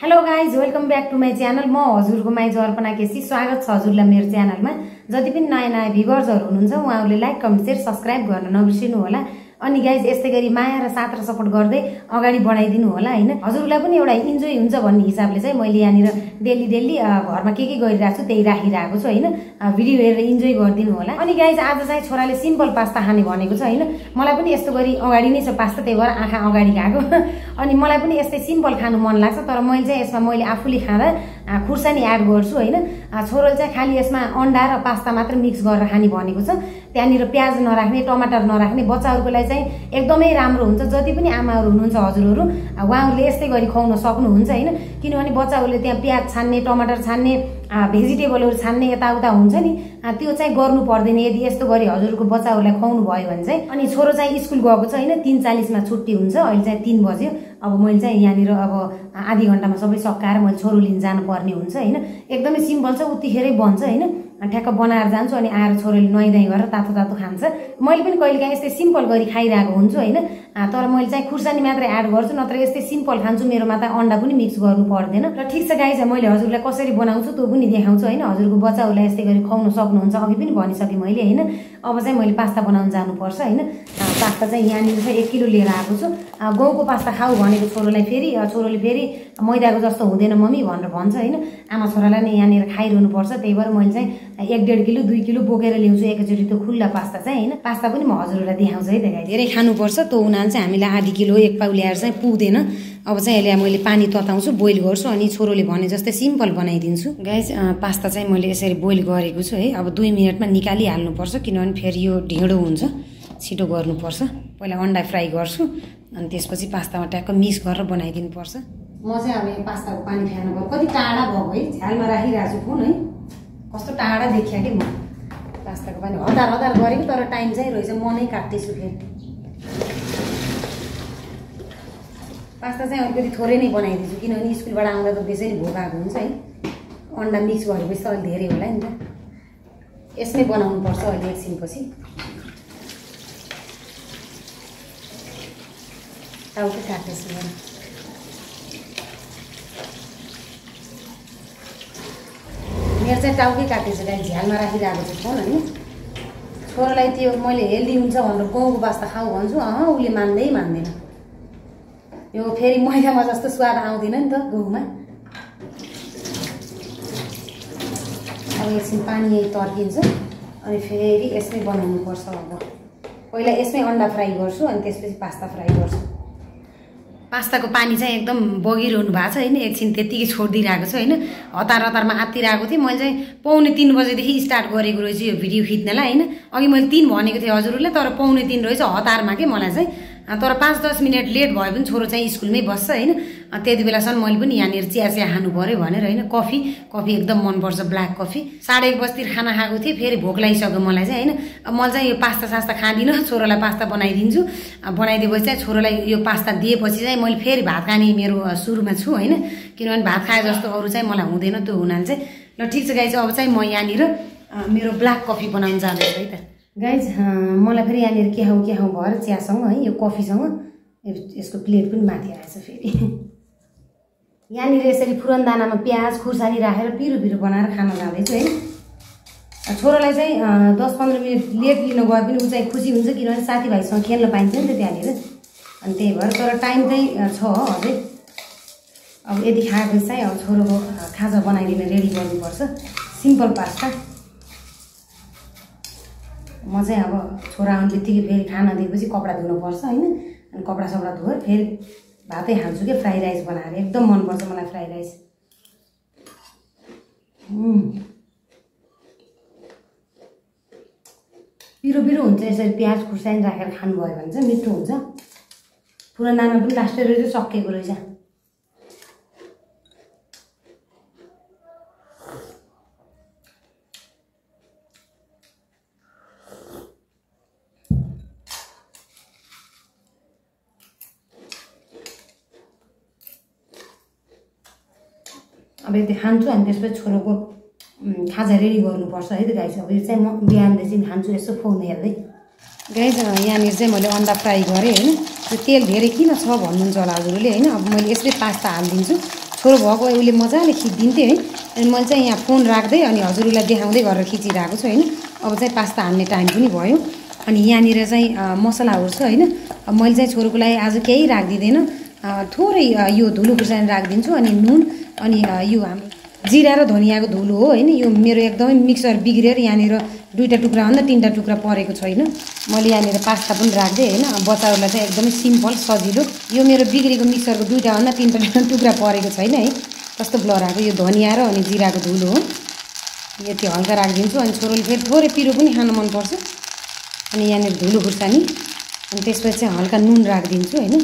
Hello guys welcome back to my channel. म हजुरको माइजो अर्पणा केसी। स्वागत छ हजुरलाई मेरो च्यानलमा। जति पनि नयाँ भ्युअर्सहरु हुनुहुन्छ उहाँहरूले लाइक कमेन्ट शेयर सब्स्क्राइब गर्न नबिर्सिनु होला। अनि गाइज यस्तै गरी माया र साथ र सपोर्ट गर्दै अगाडि बढाइदिनु होला हैन। हजुरलाई पनि एउटा इन्जोय हुन्छ भन्ने हिसाबले चाहिँ मैले यहाँनिर डेली घरमा के गरिरहेको छु त्यही राखिरहेको छु हैन। भिडियो हेरेर इन्जोय गरिदिनु होला। अनि गाइज आज चाहिँ छोराले सिम्पल पास्ता खाने भनेको छ हैन। मलाई पनि यस्तो गरी अगाडि नै छ पास्ता, त्यही भएर आँखा अगाडि गएको। अनि मलाई पनि यस्तै सिम्पल खानु मन लाग्छ, तर मैले चाहिँ यसमा मैले आफूले खाँदा खुर्सानी एड गर्छु हैन। छोरोले चाहिँ खाली यसमा अन्डा र पास्ता मात्र मिक्स गरेर खाने भनेको छ। त्यहाँनिर प्याज नराख्ने, टमाटर नराख्ने। बच्चाहरूको लागि चाहिँ एकदमै राम्रो हुन्छ। जति पनि आमाहरू हुनुहुन्छ हजुरहरू उहाँहरूले यस्तै गरी खुवाउन सक्नुहुन्छ हैन। किनभने बच्चाहरूले त्यहाँ प्याज छान्ने, टमाटर छान्ने, भेजिटेबलहरू छान्ने यताउता हुन्छ नि, त्यो चाहिँ गर्नु पर्दैन यदि यस्तो गरी हजुरको बच्चाहरूलाई खुवाउनु भयो भने चाहिँ। अनि छोरो चाहिँ स्कुल गएको छ हैन, 3:40 मा छुट्टी हुन्छ। अहिले चाहिँ 3 बज्यो। अब मैले चाहिँ यहाँनिर अब आधी घण्टामा सबै सकाएर मैले छोरो लिन जानुपर्ने हुन्छ हैन। एकदमै सिम्पल छ, उतिखेरै बन्छ हैन। ठ्याक्क बनाएर जान्छु अनि आएर छोरोले नुहाइधुवाइ गरेर तातो तातो खान्छ। मैले पनि कहिलेकाहीँ यस्तै सिम्पल गरी खाइरहेको हुन्छु हैन। तर मैले चाहिँ खुर्सानी मात्र एड गर्छु, नत्र यस्तै सिम्पल खान्छु। मेरोमा त अन्डा पनि मिक्स गर्नु पर्दैन। र ठिक छ गाइज, मैले हजुरलाई कसरी बनाउँछु त्यो पनि देखाउँछु हैन। हजुरको बच्चाहरूलाई यस्तै गरी खुवाउन सक्नुहुन्छ, अघि पनि भनिसकेँ मैले हैन। अब चाहिँ मैले पास्ता बनाउन जानुपर्छ हैन। पास्ता चाहिँ यहाँनिर चाहिँ 1 किलो लिएर आएको छु। गहुँको पास्ता खाऊ भनेको छोरोले फेरि मैदाको जस्तो हुँदैन मम्मी भनेर भन्छ हैन। आमा छोरालाई नै यहाँनिर खाइरहनुपर्छ। त्यही भएर मैले चाहिँ 1.5 किलो 2 किलो बोकेर ल्याउँछु एकैचोटि त्यो खुल्ला पास्ता चाहिँ हैन। पास्ता पनि म हजुरहरूलाई देखाउँछु है। धेरै खानुपर्छ त्यो हुनाले चाहिँ हामीले आधी किलो 1 पाउ ल्याएर चाहिँ पुग्दैन। अब चाहिँ यसले मैले पानी तताउँछु, बोइल गर्छु अनि छोरोले भने जस्तै सिम्पल बनाइदिन्छु। गाइस पास्ता चाहिँ मैले यसरी बोइल गरेको छु है। अब 2 मिनेटमा निकालिहाल्नुपर्छ, किनभने फेरि यो ढिँडो हुन्छ, छिटो गर्नुपर्छ। पहिला अन्डा फ्राई गर्छु अनि त्यसपछि पास्तामा ट्याक्क मिक्स गरेर बनाइदिनुपर्छ। म चाहिँ अब यो पास्ताको पानी फ्याल्नु भयो। कति टाढा भएको है, झ्यालमा राखिरहेको छु फोन है। कस्तो टाढा देखिया कि म पास्ताको पानी हतार गरेको, तर टाइम चाहिँ रहेछ। म नै काट्दैछु फेरि। पास्ता चाहिँ अलिकति थोरै नै बनाइदिन्छु, किनभने स्कुलबाट आउँदा त त्यसै नै भोक आएको हुन्छ है। अन्डा मिक्स गरेपछि त अलिक धेरै होला नि त। यसमै बनाउनुपर्छ अहिले एकछिनपछि। टाउकै काट्दैछु म। मेरो चाहिँ टाउकै काटेछु गाई, झ्यालमा राखिरहेको छु फोन होइन। छोरालाई त्यो मैले हेल्दी हुन्छ भनेर गहुँको पास्ता खाऊ भन्छु, उसले मान्दैन। यो फेरि मैदामा जस्तो स्वाद आउँदैन नि त गहुँमा। अब एकछिन पानी यही तर्किन्छ अनि फेरि यसमै बनाउनुपर्छ। अब पहिला यसमै अन्डा फ्राई गर्छु अनि त्यसपछि पास्ता फ्राई गर्छु। पास्ताको पानी चाहिँ एकदम बगिरहनु भएको छ होइन। एकछिन त्यत्तिकै छोडिदिइरहेको छु होइन। हतारमा आत्तिरहेको थिएँ। मैले चाहिँ 2:45 बजेदेखि स्टार्ट गरेको रहेछु यो भिडियो खिच्नलाई होइन। अघि मैले 3 भनेको थिएँ हजुरहरूलाई, तर 2:45 रहेछ हतारमा के मलाई चाहिँ। तर 5-10 मिनट लेट भयो भने छोरो चाहिँ स्कुलमै बस्छ होइन। त्यति बेलासम्म मैले पनि यहाँनिर चिया खानु पऱ्यो भनेर होइन। कफी एकदम मनपर्छ, ब्ल्याक कफी। 1:30 बजीतिर खाना खाएको थिएँ, फेरि भोक लागिसक्यो मलाई चाहिँ होइन। मैले चाहिँ यो पास्ता सास्ता खाँदिनँ, छोरोलाई पास्ता बनाइदिन्छु। बनाइदिएपछि चाहिँ छोरोलाई यो पास्ता दिएपछि चाहिँ मैले फेरि भात खाने मेरो सुरुमा छु होइन। किनभने भात खाए जस्तो अरू चाहिँ मलाई हुँदैन, त्यो हुनाले चाहिँ। ल ठिक छ गाइज, अब चाहिँ म यहाँनिर मेरो ब्ल्याक कफी बनाउन जाँदैछु है त गाइज। मलाई फेरि यहाँनिर के खाउँ भएर चियासँग है, यो कफीसँग यसको प्लेट पनि माथि आएछ फेरि। यहाँनिर यसरी फुरनदानामा प्याज खुर्सानी राखेर पिरो बनाएर खान जाँदैछु है। छोरालाई चाहिँ 10-15 मिनट लेट लिन गए पनि ऊ चाहिँ खुसी हुन्छ, किनभने साथीभाइसँग खेल्न पाइन्छ नि त त्यहाँनिर। अनि त्यही भएर तर टाइम चाहिँ छ अझै। अब यदि खाएपछि चाहिँ अब छोरोको खाजा बनाइदिन रेडी गर्नुपर्छ। Simple pasta. म चाहिँ अब छोरा आउने बित्तिकै फेरि खाना दिएपछि कपडा धुनुपर्छ होइन। अनि कपडा धोएर फेरि भातै खान्छु कि फ्राई राइस बनाएर। एकदम मनपर्छ मलाई फ्राई राइस। पिरो हुन्छ यसरी प्याज खुर्सानी राखेर खानुभयो भने चाहिँ मिठो हुन्छ। फुरनदाना पनि लास्टै रहेछ, सकिएको रहेछ। अब यति खान्छु अनि त्यसपछि छोरोको खाजा रेडी गर्नुपर्छ है त गाइस। अब यो चाहिँ म बिहानदेखि खान्छु यसो फोन हेर्दै। गाइस यहाँनिर चाहिँ मैले अन्डा फ्राई गरेँ होइन। त्यो तेल धेरै किन छ भन्नुहुन्छ होला हजुरहरूले होइन। अब मैले यसमै पास्ता हालिदिन्छु। छोरो भएको उसले मजाले खिचिदिन्थ्यो है। अनि मैले चाहिँ यहाँ फोन राख्दै अनि हजुरलाई देखाउँदै गरेर खिचिरहेको छु होइन। अब चाहिँ पास्ता हाल्ने टाइम पनि भयो। अनि यहाँनिर चाहिँ मसलाहरू छ होइन। मैले चाहिँ छोरोको लागि आज केही राखिदिँदैन, थोरै यो धुलो खुर्सानी राखिदिन्छु अनि नुन अनि यो हाम्रो जिरा र धनियाको धुलो हो होइन। यो मेरो एकदमै मिक्सर बिग्रिएर यहाँनिर 2टा टुक्रा भन्दा 3टा टुक्रा परेको छैन। मैले यहाँनिर पास्ता पनि राख्दै होइन। बच्चाहरूलाई चाहिँ एकदमै सिम्पल सजिलो। यो मेरो बिग्रेको मिक्सरको 2टा भन्दा 3टा टुक्रा परेको छैन है। कस्तो ब्लर आएको। यो धनिया र अनि जिराको धुलो हो। यति हल्का राखिदिन्छु। अनि छोरोले फेरि थोरै पिरो पनि खान मनपर्छ। अनि यहाँनिर धुलो खुर्सानी अनि त्यसपछि चाहिँ हल्का नुन राखिदिन्छु होइन।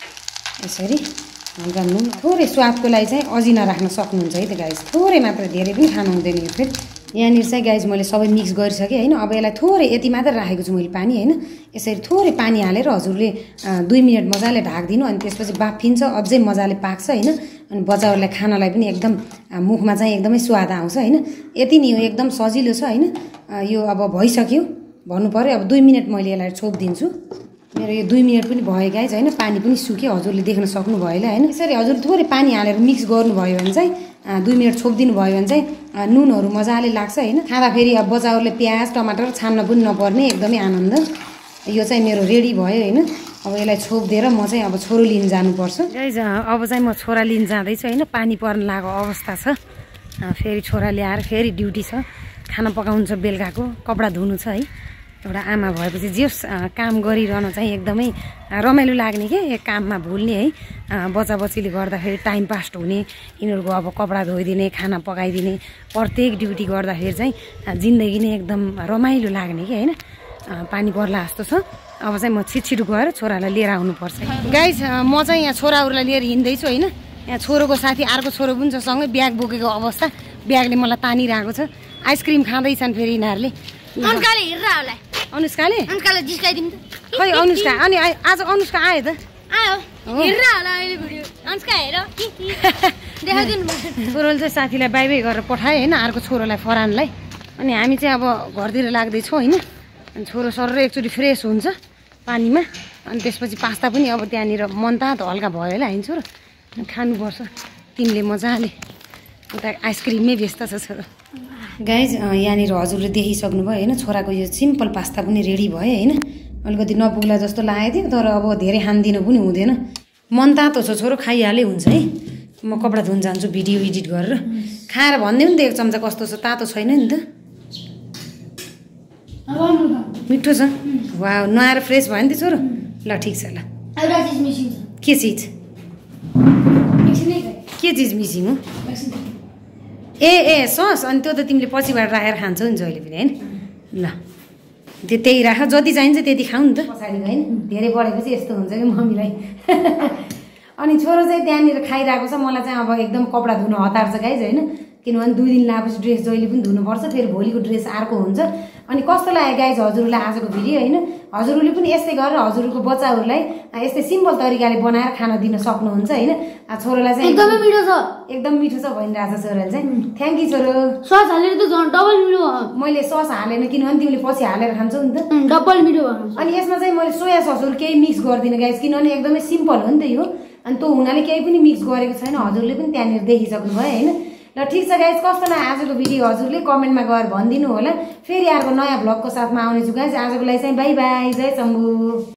यसरी हल्का नुन थोरै स्वादको लागि चाहिँ अजिना राख्न सक्नुहुन्छ है त गाइस। थोरै मात्र, धेरै पनि खानु हुँदैन यो फेरि। यहाँनिर चाहिँ गाइस मैले सबै मिक्स गरिसकेँ होइन। अब यसलाई थोरै यति मात्र राखेको छु मैले पानी होइन। यसरी थोरै पानी हालेर हजुरले 2 मिनट मजाले ढाकिदिनु। अनि त्यसपछि बाफिन्छ, अझै मजाले पाक्छ होइन। अनि बच्चाहरूलाई खानालाई पनि एकदम मुखमा चाहिँ एकदमै स्वाद आउँछ होइन। यति नै हो, एकदम सजिलो छ होइन। यो अब भइसक्यो भन्नु पऱ्यो। अब 2 मिनट मैले यसलाई छोपिदिन्छु। मेरो यो 2 मिनट पनि भयो गाइस होइन। पानी पनि सुक्यो, हजुरले देख्न सक्नुभयो होला होइन। यसरी हजुरले थोरै पानी हालेर मिक्स गर्नुभयो भने चाहिँ 2 मिनट छोपिदिनु भयो भने चाहिँ नुनहरू मजाले लाग्छ होइन। खाँदाखेरि अब बच्चाहरूले प्याज टमाटर छान्न पनि नपर्ने, एकदमै आनन्द। यो चाहिँ मेरो रेडी भयो होइन। अब यसलाई छोपिदिएर म चाहिँ अब छोरो लिन जानुपर्छ गाइस। अब चाहिँ म छोरा लिन जाँदैछु होइन। पानी पर्न लागेको अवस्था छ। फेरि छोरा ल्याएर फेरि ड्युटी छ, खाना पकाउनु छ, बेलुकाको कपडा धुनु छ है। एउटा आमा भएपछि जे काम गरिरहन चाहिँ एकदमै रमाइलो लाग्ने के, काममा भुल्ने है। बच्चा बच्चीले गर्दाखेरि टाइम पास हुने, यिनीहरूको अब कपडा धोइदिने, खाना पकाइदिने, प्रत्येक ड्युटी गर्दाखेरि चाहिँ जिन्दगी नै एकदम रमाइलो लाग्ने कि होइन। पानी पर्ला जस्तो छ। अब चाहिँ म छिटो गएर छोरालाई लिएर आउनुपर्छ गाइस। म चाहिँ यहाँ छोराहरूलाई लिएर हिँड्दैछु होइन। यहाँ छोरोको साथी अर्को छोरो पनि छ सँगै, ब्याग बोकेको अवस्था, ब्यागले मलाई तानिरहेको छ। आइसक्रिम खाँदैछन् फेरि यिनीहरूले। अनुष्काले हेरेर होला। अनुष्काले जिस्काइदिउँ त। खै अनुष्का, अनि आज अनुष्का आयो त? आयो, हेरेर होला अहिले भिडियो। अनुष्का हेर देखाइदिनु। छोरोले चाहिँ साथीलाई बाई बाई गरेर पठायो होइन, अर्को छोरोलाई फरानलाई। अनि हामी चाहिँ अब घरतिर लाग्दैछौँ होइन। अनि छोरो सर एकचोटि फ्रेस हुन्छ पानीमा। अनि त्यसपछि पास्ता पनि अब त्यहाँनिर मनतातो हल्का भयो होला होइन छोरो, खानुपर्छ। तिमीले मजाले उता आइसक्रिममै व्यस्त छ छोरो। गाइज यहाँनिर हजुरले देखिसक्नुभयो होइन। छोराको यो सिम्पल पास्ता पनि रेडी भयो होइन। अलिकति नपुग्ला जस्तो लागेको थियो, तर अब धेरै खानिदिनु पनि हुँदैन। मन तातो छ छोरो, खाइहाले हुन्छ है। म कपडा धुन जान्छु भिडियो एडिट गरेर। खाएर भनिदिउँ नि त 1 चम्चा कस्तो छ, तातो छैन नि त? मिठो छ। वाह, नुहाएर फ्रेस भयो नि त छोरो। ल ठिक छ ल। के चिज? के चिज मिसिङ हो? ए सस। अनि त्यो त तिमीले पछिबाट राखेर खान्छौ नि जहिले पनि होइन। ल त्यही राख, जति चाहिन्छ त्यति खाऊ नि त पछाडि होइन। धेरै बढेपछि यस्तो हुन्छ कि मम्मीलाई। अनि छोरो चाहिँ त्यहाँनिर खाइरहेको छ। मलाई चाहिँ अब एकदम कपडा धुन हतार छ गाइज होइन। किनभने 2 दिन लागेपछि ड्रेस जहिले पनि धुनुपर्छ, फेरि भोलिको ड्रेस अर्को हुन्छ। अनि कस्तो लाग्यो गाइज हजुरलाई आजको भिडियो होइन। हजुरले पनि यस्तै गरेर हजुरको बच्चाहरूलाई यस्तै सिम्पल तरिकाले बनाएर खाना दिन सक्नुहुन्छ होइन। छोरोलाई चाहिँ एकदमै मिठो छ, एकदम मिठो छ भनिरहेको छ छोराले चाहिँ। थ्याङ्क यू छोरो। सस हालेर त झन् डबल मिठो भयो। मैले सस हालेन किनभने तिमीले पछि हालेर खान्छौ नि त, डबल मिठो भयो। अनि यसमा चाहिँ मैले सोया ससहरू केही मिक्स गर्दिनँ गाइज, किनभने एकदमै सिम्पल हो नि त यो। अनि त्यो हुनाले केही पनि मिक्स गरेको छैन। हजुरले पनि त्यहाँनिर देखिसक्नु भयो होइन। ल ठिक छ गाइज, कस्तो लाग्यो आजको भिडियो हजुरले कमेन्टमा गएर भनिदिनु होला। फेरि अर्को नयाँ भ्लगको साथमा आउनेछु गाइज। आजको लागि चाहिँ बाई बाई, जय शम्भु।